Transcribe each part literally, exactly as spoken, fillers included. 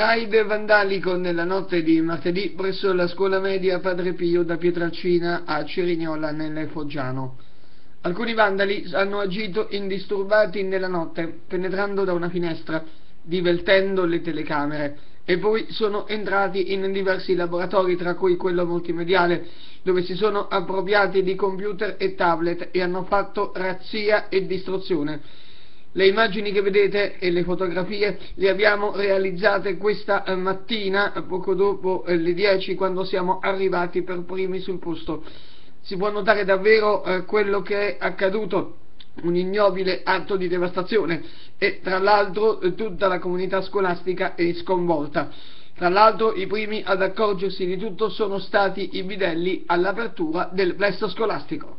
Raid vandalico nella notte di martedì presso la scuola media Padre Pio da Pietralcina a Cerignola nel Foggiano. Alcuni vandali hanno agito indisturbati nella notte, penetrando da una finestra, divertendo le telecamere, e poi sono entrati in diversi laboratori, tra cui quello multimediale, dove si sono appropriati di computer e tablet e hanno fatto razzia e distruzione. Le immagini che vedete e le fotografie le abbiamo realizzate questa mattina, poco dopo le dieci, quando siamo arrivati per primi sul posto. Si può notare davvero eh, quello che è accaduto, un ignobile atto di devastazione, e tra l'altro eh, tutta la comunità scolastica è sconvolta. Tra l'altro i primi ad accorgersi di tutto sono stati i bidelli all'apertura del plesso scolastico.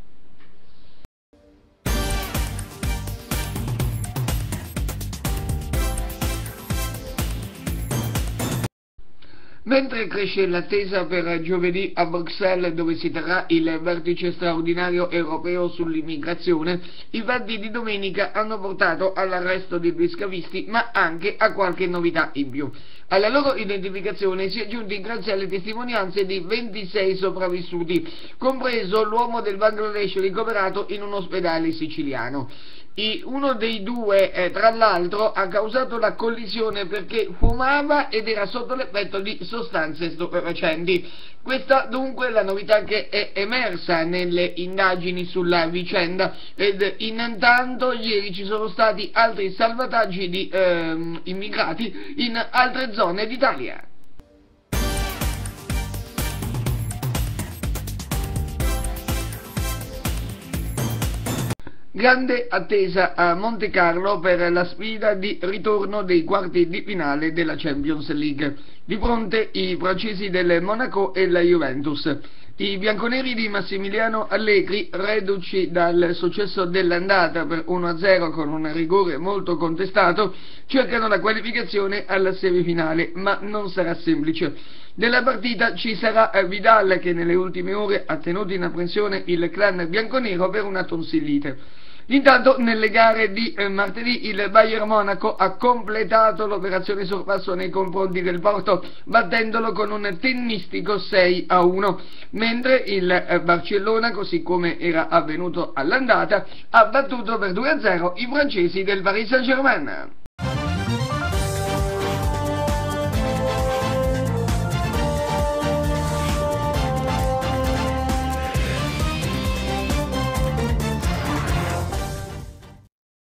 Mentre cresce l'attesa per giovedì a Bruxelles, dove si terrà il vertice straordinario europeo sull'immigrazione, i fatti di domenica hanno portato all'arresto di due scafisti, ma anche a qualche novità in più. Alla loro identificazione si è giunti grazie alle testimonianze di ventisei sopravvissuti, compreso l'uomo del Bangladesh ricoverato in un ospedale siciliano. I, uno dei due, eh, tra l'altro, ha causato la collisione perché fumava ed era sotto l'effetto di sostanze stupefacenti. Questa dunque è la novità che è emersa nelle indagini sulla vicenda, ed intanto ieri ci sono stati altri salvataggi di ehm, immigrati in altre zone d'Italia. Grande attesa a Monte Carlo per la sfida di ritorno dei quarti di finale della Champions League. Di fronte i francesi del Monaco e la Juventus. I bianconeri di Massimiliano Allegri, reduci dal successo dell'andata per uno a zero con un rigore molto contestato, cercano la qualificazione alla semifinale, ma non sarà semplice. Nella partita ci sarà Vidal, che nelle ultime ore ha tenuto in apprensione il clan bianconero per una tonsillite. Intanto nelle gare di eh, martedì il Bayern Monaco ha completato l'operazione sorpasso nei confronti del Porto, battendolo con un tennistico sei a uno, mentre il eh, Barcellona, così come era avvenuto all'andata, ha battuto per due a zero i francesi del Paris Saint-Germain.